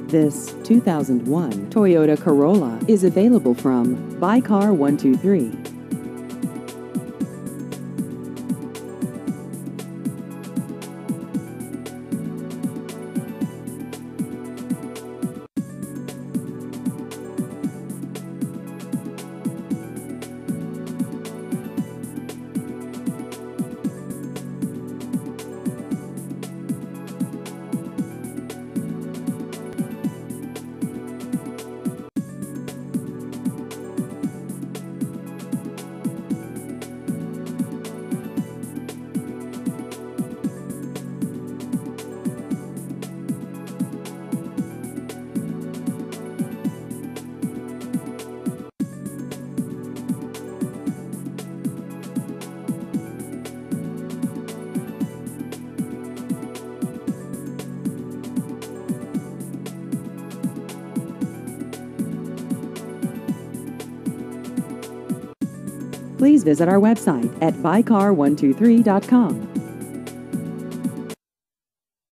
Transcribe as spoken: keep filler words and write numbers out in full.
This two thousand one Toyota Corolla is available from Buy Car one two three. Please visit our website at buy car one two three dot com.